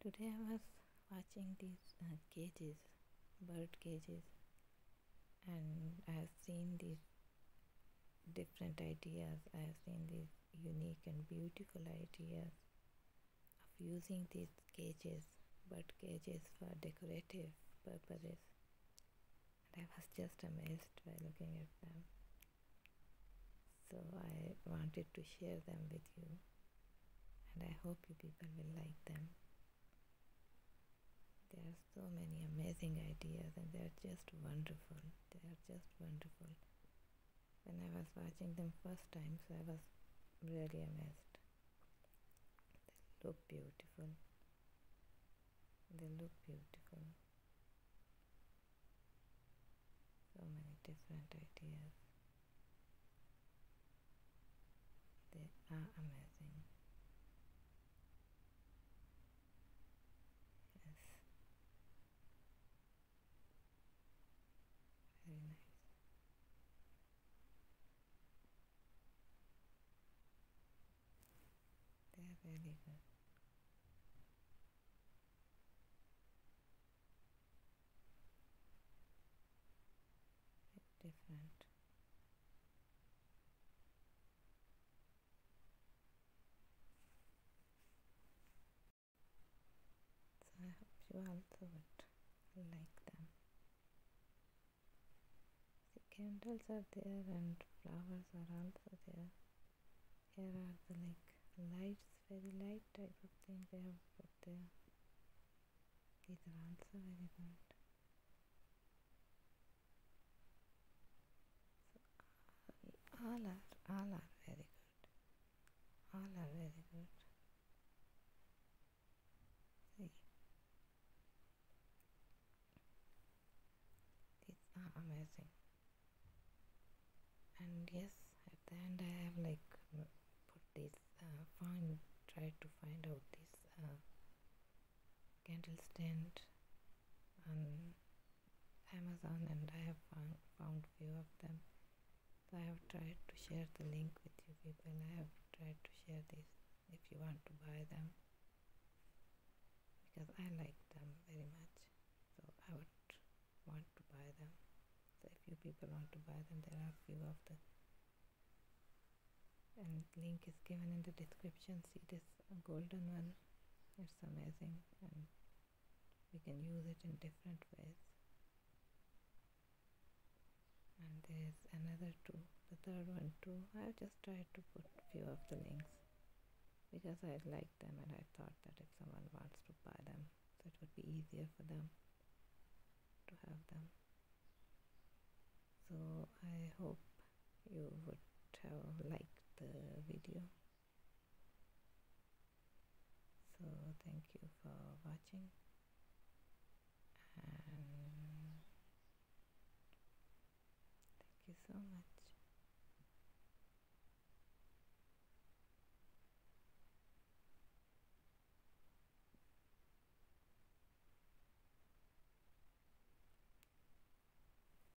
Today I was watching these cages, bird cages, and I have seen these different ideas. I have seen these unique and beautiful ideas of using these cages, bird cages, for decorative purposes. And I was just amazed by looking at them. So I wanted to share them with you, and I hope you people will like them. There are so many amazing ideas, and they are just wonderful. They are just wonderful. When I was watching them first time, so I was really amazed. They look beautiful. They look beautiful. So many different ideas. They are amazing. Yes. Very nice. They are really good. They're different. So I hope you also would like them. The candles are there and flowers are also there. Here are the lights, very light type of thing they have put there. These are also very good. So all are very good. All are very good. See, these are amazing. And yes, at the end I have put this tried to find out this candle stand on Amazon, and I have found few of them. So I have tried to share the link with you people. I have tried to share this if you want to buy them, because I like them very much. So I would want to buy them. So if you people want to buy them, there are few of them. And link is given in the description. See this golden one. It's amazing, and we can use it in different ways. And there's another two, the third one too. I just tried to put few of the links because I like them, and I thought that if someone wants to buy them, so it would be easier for them to have them. So I hope you would have liked the video. So thank you for watching, and thank you so much.